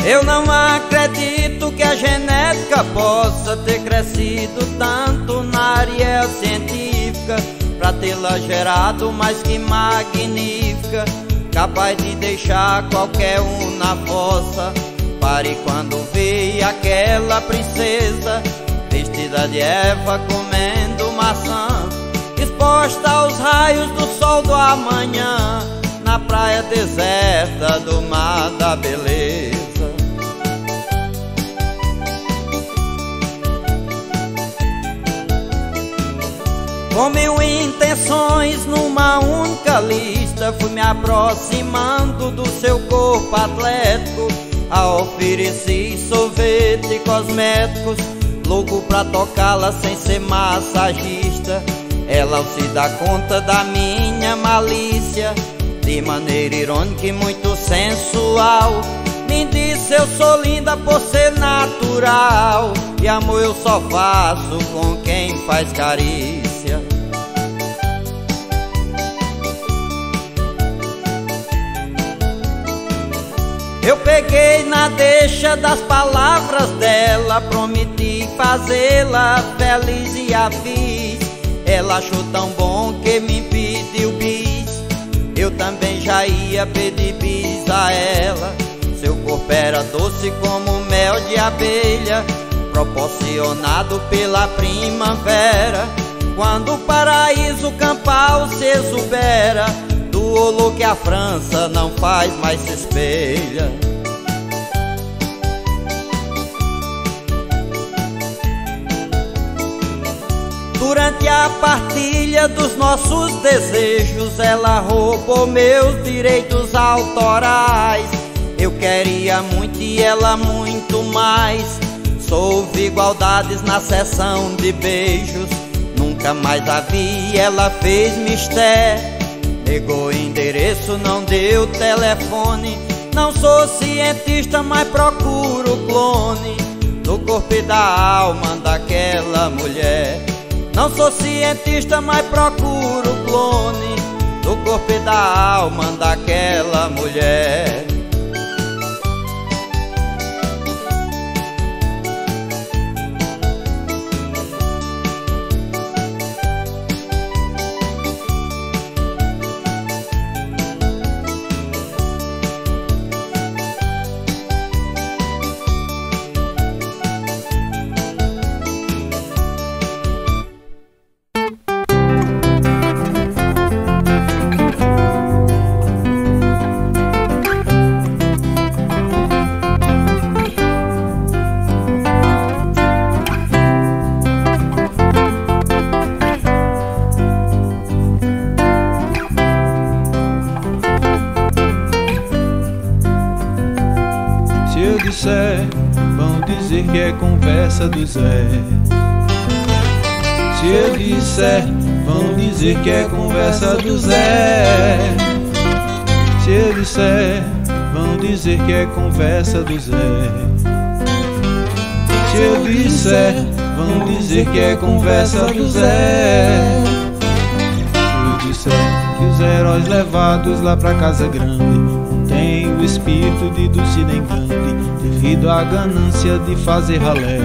Eu não acredito que a genética possa ter crescido tanto na área científica pra tê-la gerado mais que magnífica, capaz de deixar qualquer um na fossa. Pare quando vê aquela princesa vestida de Eva comendo maçã, exposta aos raios do sol do amanhã, na praia deserta do mar da beleza. Com mil intenções numa única lista, fui me aproximando do seu corpo atlético. A ofereci sorvete e cosméticos, louco pra tocá-la sem ser massagista. Ela, ao se dar conta da minha malícia, de maneira irônica e muito sensual, me disse: eu sou linda por ser natural, e amor eu só faço com quem faz carícia. Eu peguei na deixa das palavras dela, prometi fazê-la feliz e a fiz. Ela achou tão bom que me pediu bis, eu também já ia pedir bis a ela. Seu corpo era doce como mel de abelha, proporcionado pela primavera, quando o paraíso campal se exubera, do olor que a França não faz mais se espelha. Durante a partilha dos nossos desejos, ela roubou meus direitos autorais. Eu queria muito e ela muito mais. Houve igualdades na sessão de beijos, nunca mais a vi, ela fez mistério. Negou endereço, não deu telefone. Não sou cientista, mas procuro clone do corpo e da alma daquela mulher. Não sou cientista, mas procuro clone do corpo e da alma daquela mulher. Vão dizer que é conversa do Zé. Se eu disser, vão dizer que é conversa do Zé. Se eu disser, vão dizer que é conversa do Zé. Se eu disser, vão dizer que é conversa do Zé. Se eu disser que os heróis levados lá pra casa grande tem o espírito de Dulcinea Grande, devido à ganância de fazer ralé.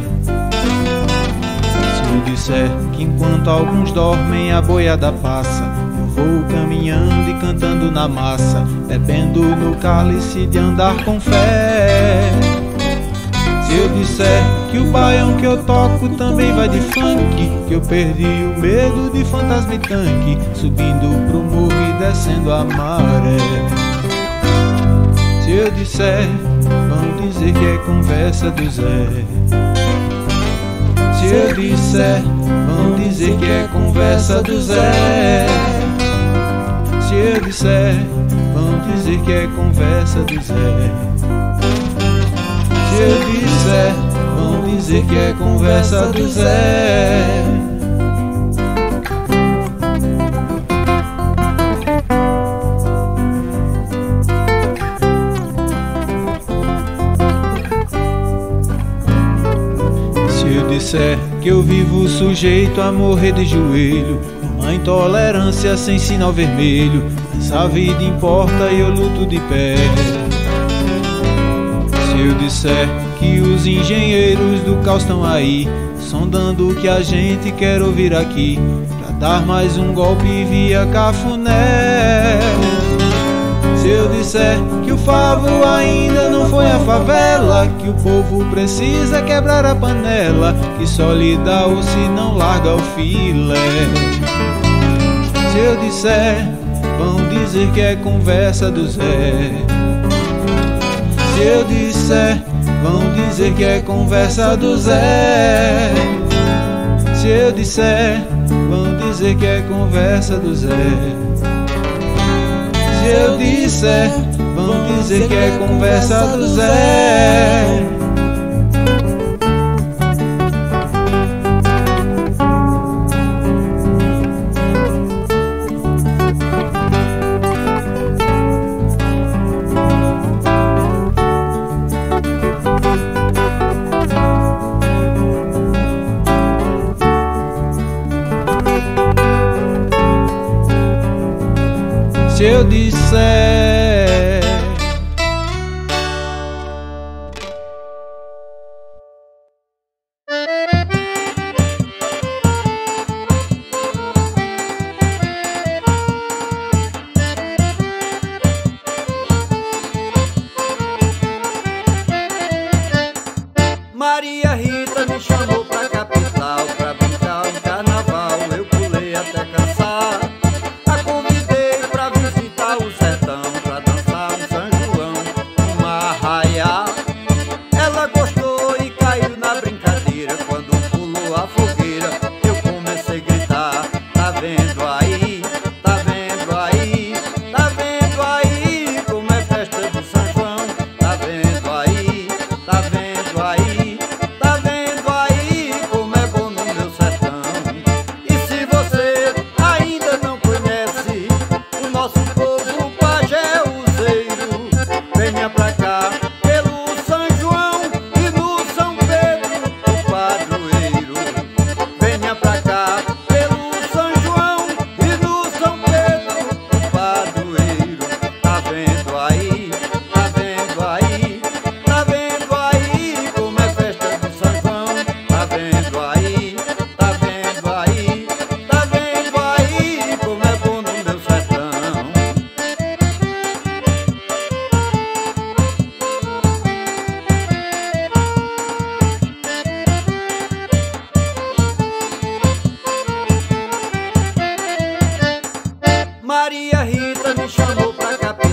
Se eu disser que enquanto alguns dormem a boiada passa, eu vou caminhando e cantando na massa, bebendo no cálice de andar com fé. Se eu disser que o baião que eu toco também vai de funk, que eu perdi o medo de fantasma e tanque, subindo pro morro e descendo a maré. Se eu disser, vão dizer que é conversa do Zé. Se eu disser, vão dizer que é conversa do Zé. Se eu disser, vão dizer que é conversa do Zé. Se eu disser, vão dizer que é conversa do Zé. Disser que eu vivo sujeito a morrer de joelho, uma intolerância sem sinal vermelho, essa vida importa e eu luto de pé. Se eu disser que os engenheiros do caos estão aí, sondando o que a gente quer ouvir aqui, pra dar mais um golpe via cafuné. Se eu disser que o favo ainda não foi a favela, que o povo precisa quebrar a panela, que só lhe dá o se não larga o filé. Se eu disser, vão dizer que é conversa do Zé. Se eu disser, vão dizer que é conversa do Zé. Se eu disser, vão dizer que é conversa do Zé. Se eu disser, vão dizer que é conversa do Zé. Se eu disser, Maria Rita me chamou pra capital pra brincar um carnaval, eu pulei até cansar. A convidei pra visitar o sertão, pra dançar um São João, uma arraia. Ela gostou e caiu na brincadeira. Quando pulou a fogueira, eu comecei a gritar: tá vendo aí? Tá vendo aí? Tá vendo aí como é festa do São João? Tá vendo aí? Tá vendo aí? Tá vendo aí como é bom no meu sertão? E se você ainda não conhece o nosso povo pajéuzeiro, venha pra cá pelo São João e no São Pedro o padroeiro. Venha pra cá pelo São João e no São Pedro o padroeiro. Tá vendo aí? Tá vendo aí? Tá vendo aí como é festa do São João? Tá vendo aí? Tá vendo aí? Tá vendo aí como é bom no meu sertão? Maria Rita me chamou pra cá